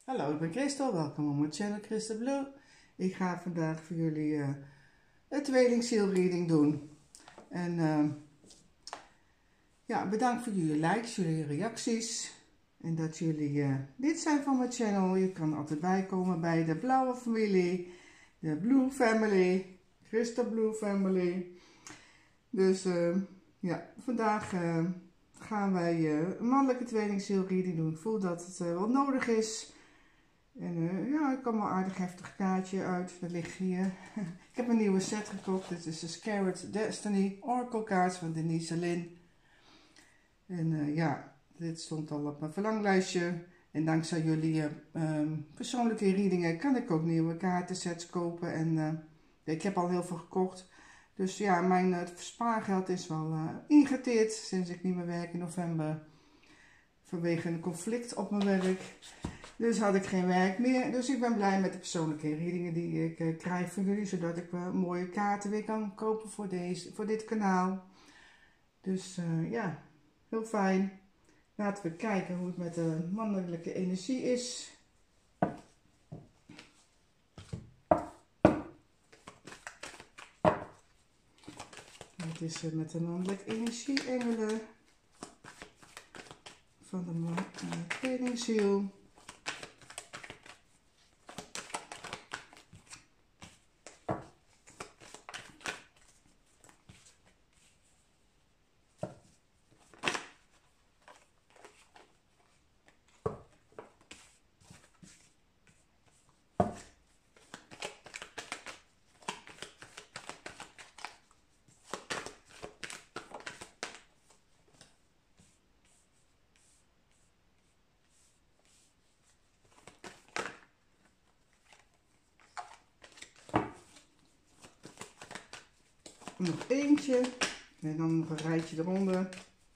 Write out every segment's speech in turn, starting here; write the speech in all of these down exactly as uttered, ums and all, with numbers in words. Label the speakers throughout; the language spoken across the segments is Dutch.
Speaker 1: Hallo, ik ben Christel. Welkom op mijn channel Christel Blue. Ik ga vandaag voor jullie uh, een tweelingziel reading doen. En uh, ja, bedankt voor jullie likes, jullie reacties. En dat jullie uh, lid zijn van mijn channel. Je kan altijd bijkomen bij de blauwe familie, de Blue Family, Christel Blue Family. Dus uh, ja, vandaag uh, gaan wij uh, een mannelijke tweelingziel reading doen. Ik voel dat het uh, wel nodig is. En uh, ja, ik kan wel een aardig heftig kaartje uit. Dat ligt hier. Ik heb een nieuwe set gekocht. Dit is de Scarlet Destiny Oracle kaart van Denise Lin. En uh, ja, dit stond al op mijn verlanglijstje. En dankzij jullie uh, um, persoonlijke readingen kan ik ook nieuwe kaartensets kopen. En uh, ik heb al heel veel gekocht. Dus ja, mijn uh, spaargeld is wel uh, ingeteerd sinds ik niet meer werk in november. Vanwege een conflict op mijn werk. Dus had ik geen werk meer. Dus ik ben blij met de persoonlijke readingen die ik uh, krijg van jullie. Zodat ik uh, mooie kaarten weer kan kopen voor, deze, voor dit kanaal. Dus uh, ja, heel fijn. Laten we kijken hoe het met de mannelijke energie is. Het is uh, met de mannelijke energie engelen. Van de uh, tweelingziel. Nog eentje en dan nog een rijtje eronder.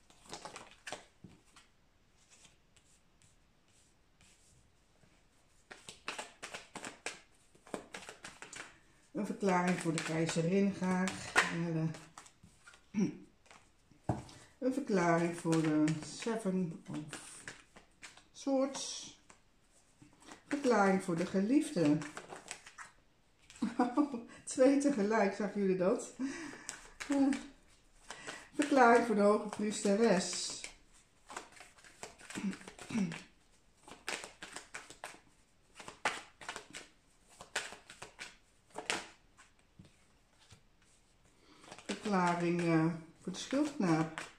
Speaker 1: Een verklaring voor de keizerin graag. Een verklaring voor de Seven of Swords. Verklaring voor de geliefde. Twee tegelijk, zagen jullie dat? Uh, verklaring voor de hoge priesteres. Verklaring uh, voor de schildknaap.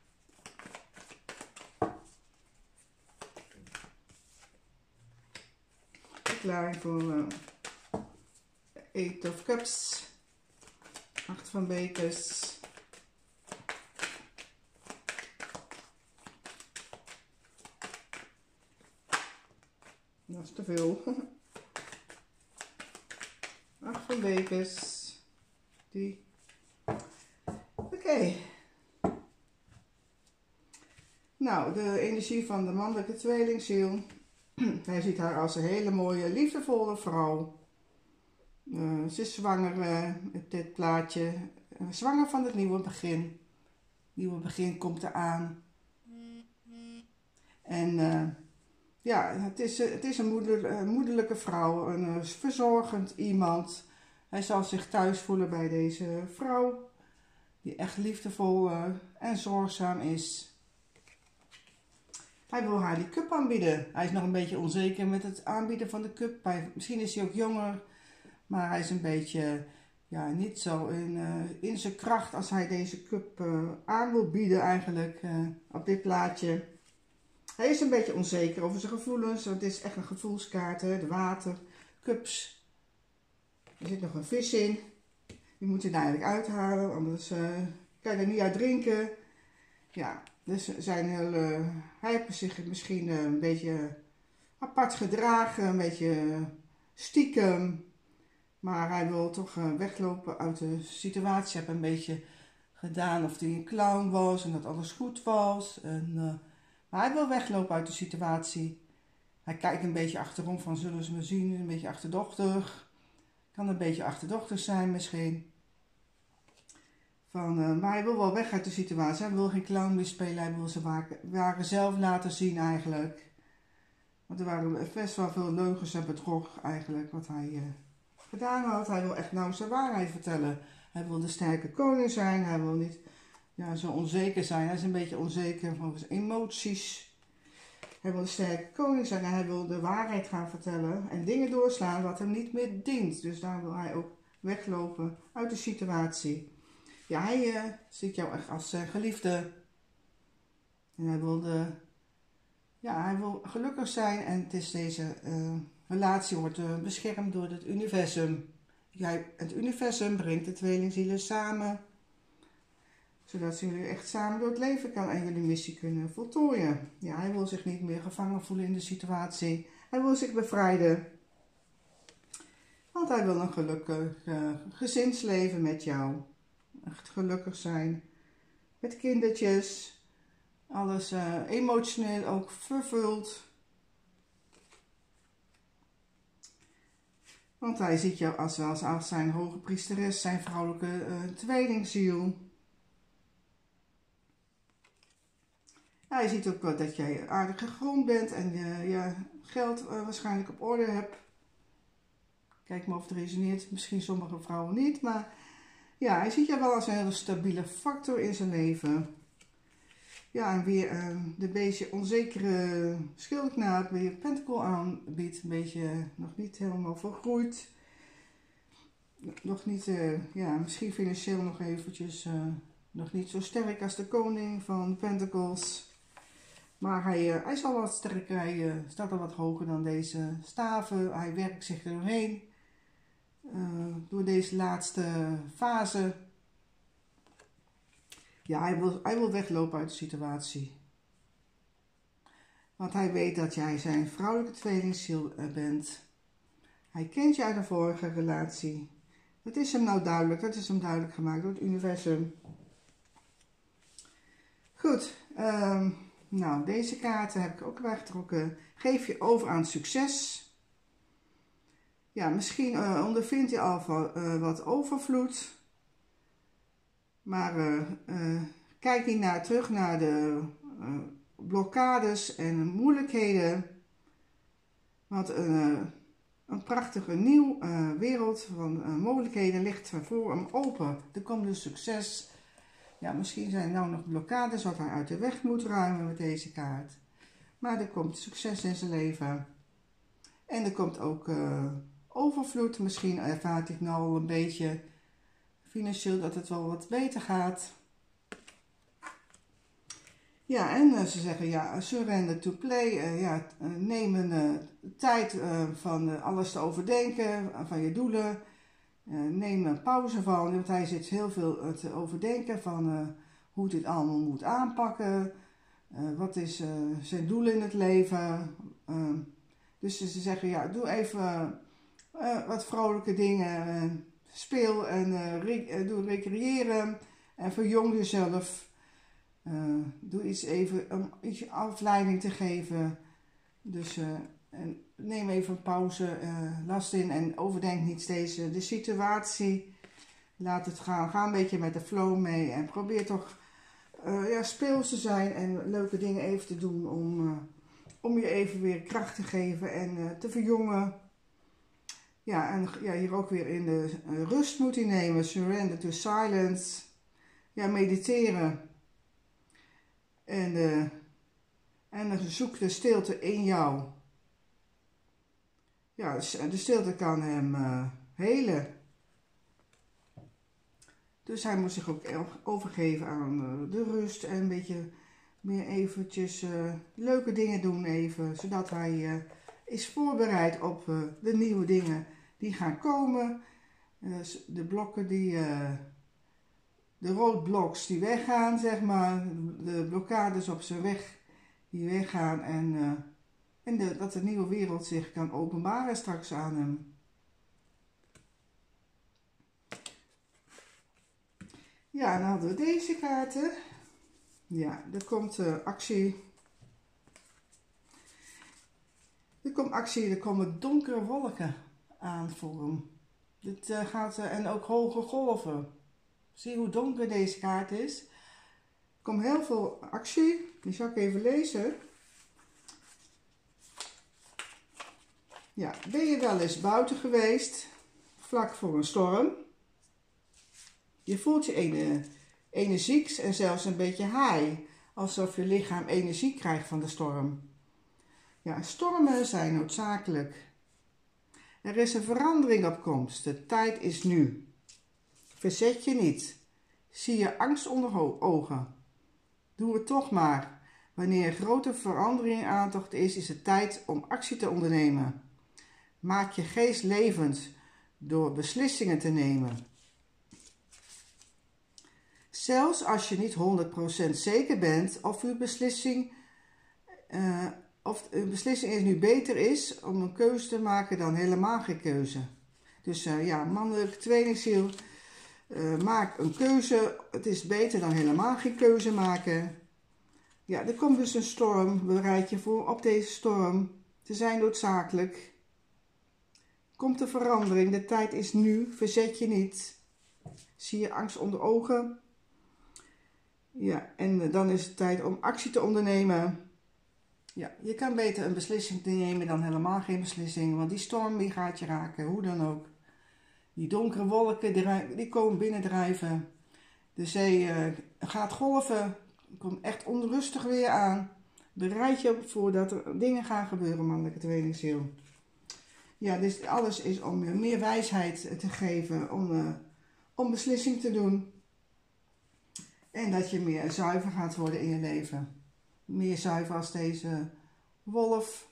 Speaker 1: Verklaring voor uh, Eight of Cups. Acht van bekers. Dat is te veel. Acht van bekers. Die. Oké. Okay. Nou, de energie van de mannelijke tweelingziel. Hij ziet haar als een hele mooie, liefdevolle vrouw. Uh, ze is zwanger, uh, dit plaatje. Uh, zwanger van het nieuwe begin. Het nieuwe begin komt eraan. En uh, ja, het is, uh, het is een moeder, uh, moederlijke vrouw, een uh, verzorgend iemand. Hij zal zich thuis voelen bij deze vrouw, die echt liefdevol uh, en zorgzaam is. Hij wil haar die cup aanbieden. Hij is nog een beetje onzeker met het aanbieden van de cup. Hij, misschien is hij ook jonger. Maar hij is een beetje, ja, niet zo in, uh, in zijn kracht als hij deze cup uh, aan wil bieden eigenlijk, uh, op dit plaatje. Hij is een beetje onzeker over zijn gevoelens. Het is echt een gevoelskaart, hè? De water, cups. Er zit nog een vis in. Die moet je er eigenlijk uithalen, anders uh, kan je er niet uit drinken. Ja, dus zijn heel, uh, hij heeft zich misschien uh, een beetje apart gedragen, een beetje stiekem. Maar hij wil toch uh, weglopen uit de situatie. Hij heeft een beetje gedaan of hij een clown was en dat alles goed was. En, uh, maar hij wil weglopen uit de situatie. Hij kijkt een beetje achterom van zullen ze me zien, een beetje achterdochtig. Kan een beetje achterdochtig zijn misschien. Van, uh, maar hij wil wel weg uit de situatie. Hij wil geen clown meer spelen. Hij wil zijn ware zelf laten zien eigenlijk. Want er waren best wel veel leugens en bedrog eigenlijk wat hij uh, gedaan had. Hij wil echt nou zijn waarheid vertellen. Hij wil de sterke koning zijn. Hij wil niet ja, zo onzeker zijn. Hij is een beetje onzeker van zijn emoties. Hij wil de sterke koning zijn en hij wil de waarheid gaan vertellen. En dingen doorslaan wat hem niet meer dient. Dus daar wil hij ook weglopen uit de situatie. Ja, hij uh, ziet jou echt als uh, geliefde. En hij wil, de, ja, hij wil gelukkig zijn. En het is deze uh, relatie wordt uh, beschermd door het universum. Jij, het universum brengt de tweelingzielen samen. Zodat jullie echt samen door het leven kan en jullie missie kunnen voltooien. Ja, hij wil zich niet meer gevangen voelen in de situatie. Hij wil zich bevrijden. Want hij wil een gelukkig uh, gezinsleven met jou. Echt gelukkig zijn. Met kindertjes. Alles uh, emotioneel ook vervuld. Want hij ziet jou als, als, als zijn hoge priesteres, zijn vrouwelijke uh, tweelingziel. Hij ziet ook wel dat jij aardig gegrond bent en je, je geld uh, waarschijnlijk op orde hebt. Kijk maar of het resoneert. Misschien sommige vrouwen niet, maar ja, hij ziet jou wel als een hele stabiele factor in zijn leven. Ja, en weer uh, de beetje onzekere schildknaap weer pentacle aanbiedt. Een beetje nog niet helemaal volgroeid. Nog niet, uh, ja, misschien financieel nog eventjes uh, nog niet zo sterk als de koning van Pentacles. Maar hij, uh, hij is al wat sterker, hij uh, staat al wat hoger dan deze staven. Hij werkt zich er doorheen. Uh, door deze laatste fase. Ja, hij wil, hij wil weglopen uit de situatie. Want hij weet dat jij zijn vrouwelijke tweelingziel bent. Hij kent je uit een vorige relatie. Dat is hem nou duidelijk. Dat is hem duidelijk gemaakt door het universum. Goed. Um, nou, deze kaarten heb ik ook weggetrokken. Geef je over aan succes. Ja, misschien uh, ondervindt hij al van, uh, wat overvloed. Maar uh, uh, kijk niet naar, terug naar de uh, blokkades en moeilijkheden. Want uh, een prachtige nieuwe uh, wereld van uh, mogelijkheden ligt voor hem open. Er komt dus succes. Ja, misschien zijn er nou nog blokkades wat hij uit de weg moet ruimen met deze kaart. Maar er komt succes in zijn leven. En er komt ook uh, overvloed. Misschien ervaart hij nou al een beetje financieel dat het wel wat beter gaat. Ja, en uh, ze zeggen, ja, surrender to play. Uh, ja, uh, neem een uh, tijd uh, van uh, alles te overdenken, uh, van je doelen. Uh, neem een pauze van, want hij zit heel veel uh, te overdenken van uh, hoe dit allemaal moet aanpakken. Uh, wat is uh, zijn doel in het leven. Uh, dus ze zeggen, ja, doe even uh, wat vrolijke dingen. Uh, speel en uh, re doe recreëren en verjong jezelf. Uh, doe iets even om iets afleiding te geven. Dus uh, en neem even een pauze, uh, last in en overdenk niet steeds uh, de situatie. Laat het gaan. Ga een beetje met de flow mee en probeer toch uh, ja, speels te zijn en leuke dingen even te doen om, uh, om je even weer kracht te geven en uh, te verjongen. Ja, en ja, hier ook weer in de uh, rust moet hij nemen. Surrender to silence. Ja, mediteren. En, uh, en zoek de stilte in jou. Ja, de stilte kan hem uh, helen. Dus hij moet zich ook overgeven aan uh, de rust en een beetje meer eventjes uh, leuke dingen doen even. Zodat hij uh, is voorbereid op uh, de nieuwe dingen die gaan komen. Uh, de blokken die... Uh, De roadblocks die weggaan, zeg maar, de blokkades op zijn weg die weggaan en, uh, en de, dat de nieuwe wereld zich kan openbaren straks aan hem. Ja, dan hadden we deze kaarten. Ja, er komt uh, actie. Er komt actie, er komen donkere wolken aan voor hem. Dit uh, gaat, uh, en ook hoge golven. Zie hoe donker deze kaart is. Er komt heel veel actie. Die zal ik even lezen. Ja, ben je wel eens buiten geweest, vlak voor een storm? Je voelt je ene, energiek en zelfs een beetje high, alsof je lichaam energie krijgt van de storm. Ja, stormen zijn noodzakelijk. Er is een verandering op komst, de tijd is nu. Verzet je niet. Zie je angst onder ogen. Doe het toch maar. Wanneer een grote verandering aantocht is, is het tijd om actie te ondernemen. Maak je geest levend door beslissingen te nemen. Zelfs als je niet honderd procent zeker bent of uw beslissing, uh, of uw beslissing is nu beter is om een keuze te maken dan helemaal geen keuze. Dus uh, ja, mannelijke tweelingziel, uh, maak een keuze. Het is beter dan helemaal geen keuze maken. Ja, er komt dus een storm. Bereid je voor op deze storm. Ze zijn noodzakelijk. Komt de verandering. De tijd is nu. Verzet je niet. Zie je angst onder ogen. Ja, en dan is het tijd om actie te ondernemen. Ja, je kan beter een beslissing nemen dan helemaal geen beslissing. Want die storm die gaat je raken, hoe dan ook. Die donkere wolken die, die komen binnendrijven. De zee uh, gaat golven. Komt echt onrustig weer aan. Bereid je op voor dat er dingen gaan gebeuren, mannelijke tweelingziel. Ja, dus alles is om je meer wijsheid te geven, om, uh, om beslissing te doen. En dat je meer zuiver gaat worden in je leven. Meer zuiver als deze wolf.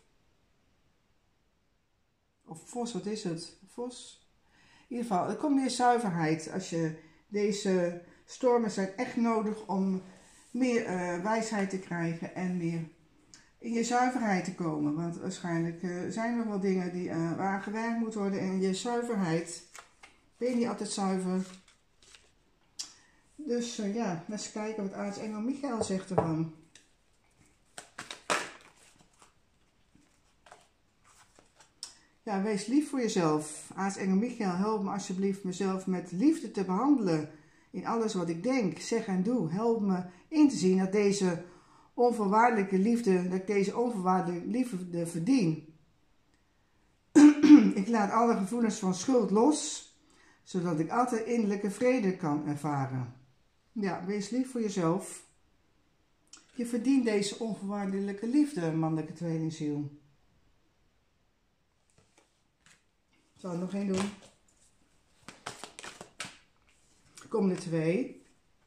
Speaker 1: Of vos, wat is het? Vos? In ieder geval, er komt meer zuiverheid. Als je deze stormen zijn echt nodig om meer uh, wijsheid te krijgen en meer in je zuiverheid te komen. Want waarschijnlijk uh, zijn er nog wel dingen die, uh, waar gewerkt moet worden in je zuiverheid. Ben je niet altijd zuiver. Dus uh, ja, eens kijken wat aartsengel Michael zegt ervan. Ja, wees lief voor jezelf. Aartsengel Michael, help me alsjeblieft mezelf met liefde te behandelen. In alles wat ik denk, zeg en doe. Help me in te zien dat deze onvoorwaardelijke liefde, dat ik deze onvoorwaardelijke liefde verdien. Ik laat alle gevoelens van schuld los, zodat ik altijd innerlijke vrede kan ervaren. Ja, wees lief voor jezelf. Je verdient deze onvoorwaardelijke liefde, mannelijke tweelingziel. Ik zal er nog één doen. Komende twee.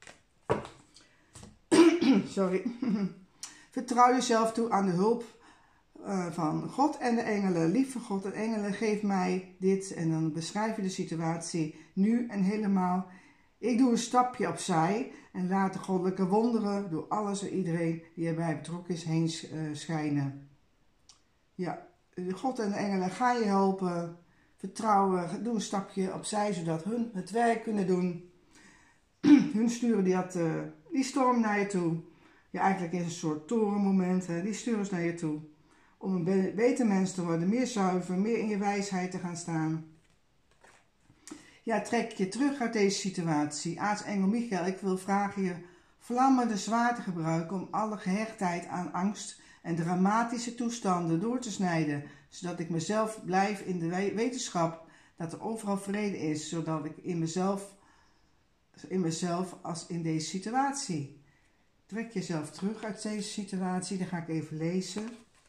Speaker 1: Sorry. Vertrouw jezelf toe aan de hulp uh, van God en de engelen. Lieve God en engelen, geef mij dit. En dan beschrijf je de situatie nu en helemaal. Ik doe een stapje opzij en laat de goddelijke wonderen door alles en iedereen die erbij betrokken is heen uh, schijnen. Ja, God en de engelen gaan je helpen. Vertrouwen, doe een stapje opzij zodat hun het werk kunnen doen. Hun sturen die, had, uh, die storm naar je toe. Ja, eigenlijk is het een soort torenmoment. Hè. Die sturen ze naar je toe. Om een beter mens te worden. Meer zuiver, meer in je wijsheid te gaan staan. Ja, trek je terug uit deze situatie. Aartsengel Michael, ik wil vragen je vlammende zwaard te gebruiken om alle gehechtheid aan angst en dramatische toestanden door te snijden. Zodat ik mezelf blijf in de wetenschap dat er overal vrede is. Zodat ik in mezelf... in mezelf als in deze situatie. Trek jezelf terug uit deze situatie. Dan ga ik even lezen.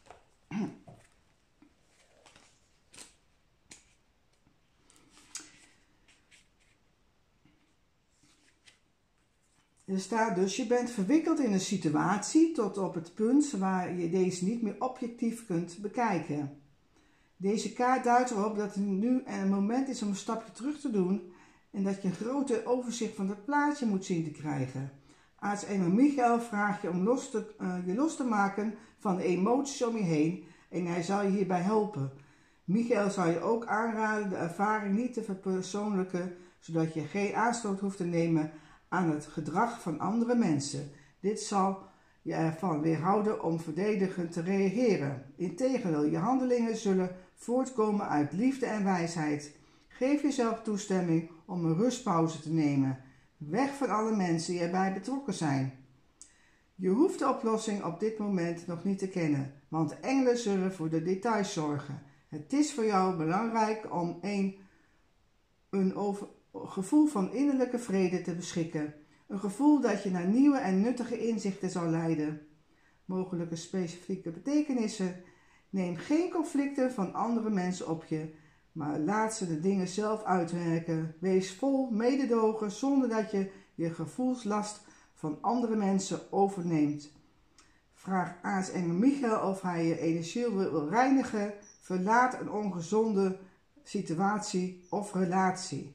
Speaker 1: Er staat dus, je bent verwikkeld in een situatie tot op het punt waar je deze niet meer objectief kunt bekijken. Deze kaart duidt erop dat het nu een moment is om een stapje terug te doen en dat je een grote overzicht van het plaatje moet zien te krijgen. Aartsengel Michael vraagt je om los te, uh, je los te maken van de emoties om je heen en hij zal je hierbij helpen. Michael zal je ook aanraden de ervaring niet te verpersoonlijken, zodat je geen aanstoot hoeft te nemen aan het gedrag van andere mensen. Dit zal je ervan weerhouden om verdedigend te reageren. Integendeel, je handelingen zullen voortkomen uit liefde en wijsheid. Geef jezelf toestemming om een rustpauze te nemen. Weg van alle mensen die erbij betrokken zijn. Je hoeft de oplossing op dit moment nog niet te kennen, want de engelen zullen voor de details zorgen. Het is voor jou belangrijk om een, een over, gevoel van innerlijke vrede te beschikken. Een gevoel dat je naar nieuwe en nuttige inzichten zal leiden. Mogelijke specifieke betekenissen. Neem geen conflicten van andere mensen op je, maar laat ze de dingen zelf uitwerken. Wees vol mededogen zonder dat je je gevoelslast van andere mensen overneemt. Vraag aartsengel Michael of hij je energie wil reinigen. Verlaat een ongezonde situatie of relatie.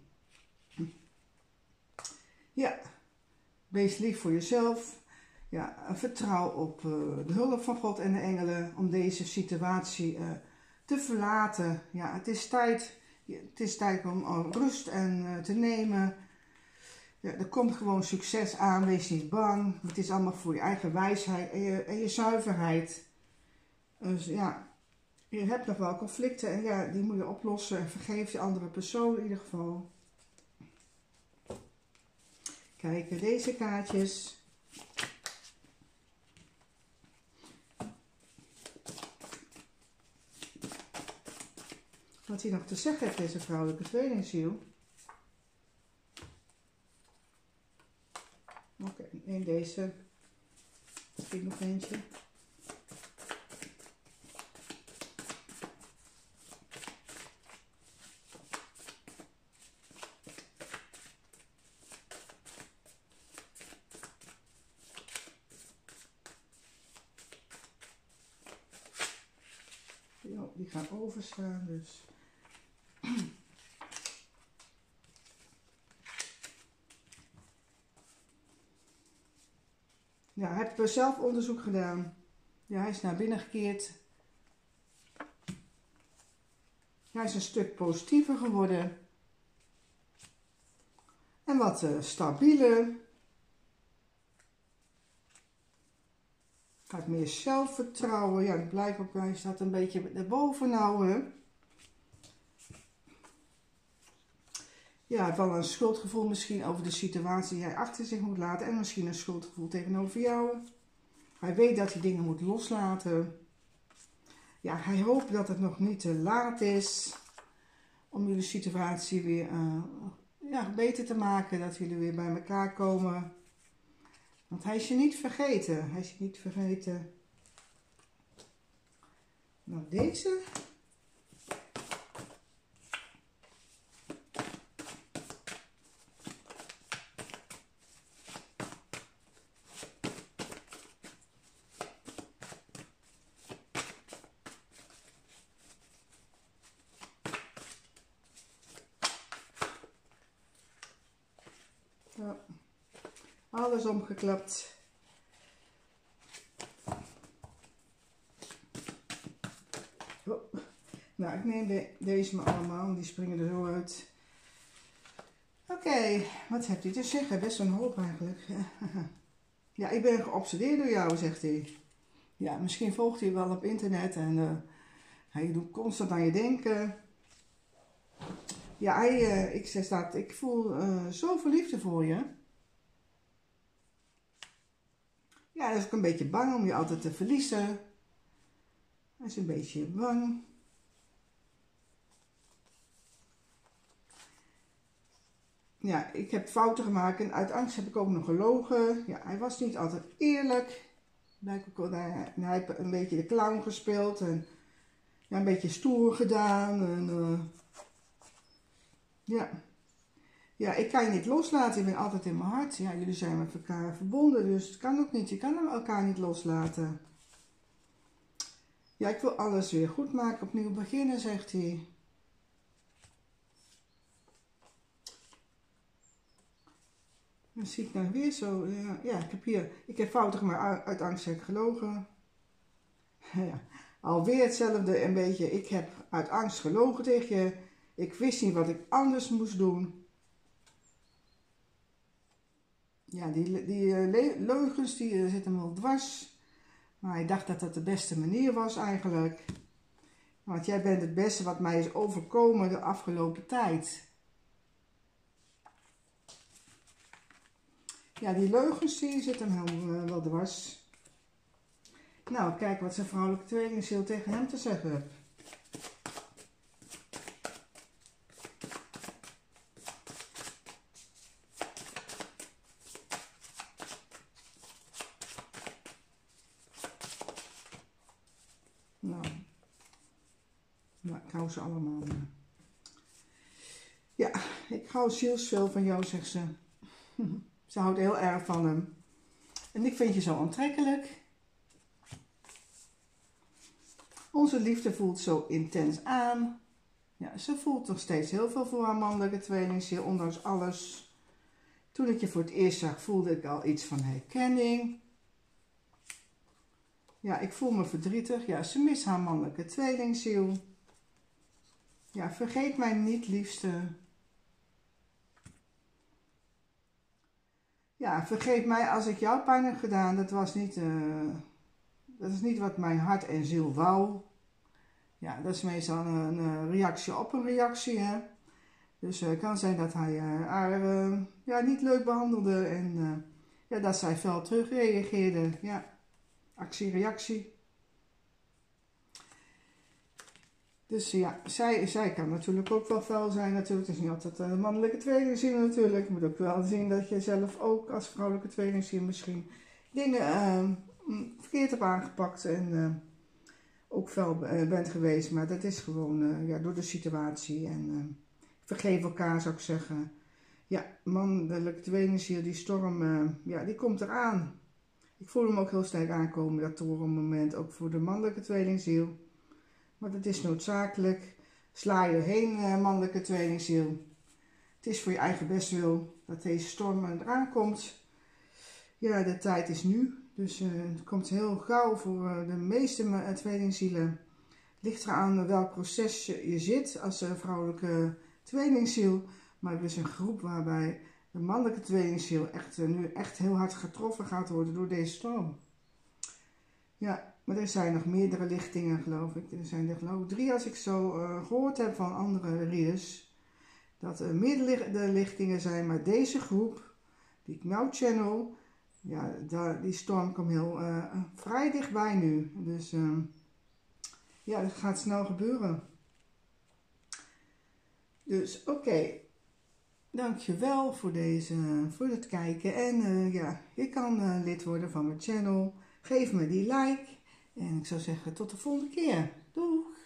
Speaker 1: Ja, wees lief voor jezelf. Ja, vertrouw op uh, de hulp van God en de engelen om deze situatie uh, te verlaten. Ja, het is tijd, het is tijd om uh, rust en, uh, te nemen. Ja, er komt gewoon succes aan, wees niet bang. Het is allemaal voor je eigen wijsheid en je, en je zuiverheid. Dus ja, je hebt nog wel conflicten en ja, die moet je oplossen en vergeef de andere persoon in ieder geval. Kijk, deze kaartjes. Wat hij nog te zeggen heeft, deze vrouwelijke tweelingziel. Oké, okay, neem deze. Ik nog eentje. Jo, die gaan overslaan, dus. Ja, hij heeft zelf onderzoek gedaan. Ja, hij is naar binnen gekeerd. Hij is een stuk positiever geworden. En wat uh, stabieler. Hij heeft meer zelfvertrouwen. Ja, dat blijkt ook. Hij staat een beetje erboven nou. Hè. Ja, hij heeft wel een schuldgevoel misschien over de situatie die hij achter zich moet laten. En misschien een schuldgevoel tegenover jou. Hij weet dat hij dingen moet loslaten. Ja, hij hoopt dat het nog niet te laat is om jullie situatie weer uh, ja, beter te maken. Dat jullie weer bij elkaar komen. Want hij is je niet vergeten. Hij is je niet vergeten. Nou, deze. Ja. Alles omgeklapt. Oh. Nou, ik neem de, deze maar allemaal, die springen er zo uit. Oké, okay, wat hebt hij te zeggen? Best een hoop eigenlijk. Ja, ik ben geobsedeerd door jou, zegt hij. Ja, misschien volgt hij wel op internet en uh, hij doet constant aan je denken. Ja, hij, uh, ik zeg dat, ik voel uh, zoveel liefde voor je. Ja, hij is ook een beetje bang om je altijd te verliezen. Hij is een beetje bang. Ja, ik heb fouten gemaakt en uit angst heb ik ook nog gelogen. Ja, hij was niet altijd eerlijk. Blijkbaar ook, hij, hij heeft een beetje de clown gespeeld en ja, een beetje stoer gedaan. En, uh, ja. ja, ik kan je niet loslaten. Je bent altijd in mijn hart. Ja, jullie zijn met elkaar verbonden, dus het kan ook niet. Je kan elkaar niet loslaten. Ja, ik wil alles weer goed maken, opnieuw beginnen, zegt hij. Dan zie ik nou weer zo, ja, ja, ik heb hier, ik heb fouten gemaakt, uit angst heb ik gelogen. Ja, alweer hetzelfde een beetje, ik heb uit angst gelogen tegen je. Ik wist niet wat ik anders moest doen. Ja, die, die uh, leugens, die uh, zitten hem wel dwars. Maar hij dacht dat dat de beste manier was eigenlijk. Want jij bent het beste wat mij is overkomen de afgelopen tijd. Ja, die leugens die zitten hem uh, wel dwars. Nou, kijk wat zijn vrouwelijke tweelingziel tegen hem te zeggen heeft. Ja, ik hou ze allemaal. Uh. Ja, ik hou zielsveel van jou, zegt ze. Ze houdt heel erg van hem. En ik vind je zo aantrekkelijk. Onze liefde voelt zo intens aan. Ja, ze voelt nog steeds heel veel voor haar mannelijke tweelingziel, ondanks alles. Toen ik je voor het eerst zag, voelde ik al iets van herkenning. Ja, ik voel me verdrietig. Ja, ze mist haar mannelijke tweelingziel. Ja, vergeet mij niet, liefste. Ja, vergeet mij als ik jou pijn heb gedaan. Dat was niet, uh, dat is niet wat mijn hart en ziel wou. Ja, dat is meestal een, een reactie op een reactie, hè. Dus het uh, kan zijn dat hij uh, haar uh, ja, niet leuk behandelde en uh, ja, dat zij fel terugreageerde. Ja, actie-reactie. Dus ja, zij, zij kan natuurlijk ook wel fel zijn natuurlijk. Het is niet altijd een mannelijke tweelingziel natuurlijk. Je moet ook wel zien dat je zelf ook als vrouwelijke tweelingziel misschien dingen uh, verkeerd hebt aangepakt en uh, ook fel uh, bent geweest. Maar dat is gewoon uh, ja, door de situatie en uh, vergeef elkaar, zou ik zeggen. Ja, mannelijke tweelingziel, die storm, uh, ja, die komt eraan. Ik voel hem ook heel sterk aankomen, dat torenmoment, ook voor de mannelijke tweelingziel. Maar dat is noodzakelijk. Sla je heen, uh, mannelijke tweelingziel. Het is voor je eigen bestwil dat deze storm eraan komt. Ja, de tijd is nu. Dus uh, het komt heel gauw voor uh, de meeste uh, tweelingzielen. Het ligt eraan welk proces je, je zit als uh, vrouwelijke tweelingziel. Maar er is een groep waarbij de mannelijke tweelingziel echt, uh, nu echt heel hard getroffen gaat worden door deze storm. Ja, maar er zijn nog meerdere lichtingen, geloof ik. Er zijn er geloof ik drie als ik zo uh, gehoord heb van andere readers. Dat er meerdere lichtingen zijn, maar deze groep, die ik nou channel, ja, daar, die storm komt heel uh, vrij dichtbij nu. Dus uh, ja, dat gaat snel gebeuren. Dus oké, okay. Dankjewel voor, deze, voor het kijken. En uh, ja, je kan uh, lid worden van mijn channel. Geef me die like. En ik zou zeggen tot de volgende keer. Doeg!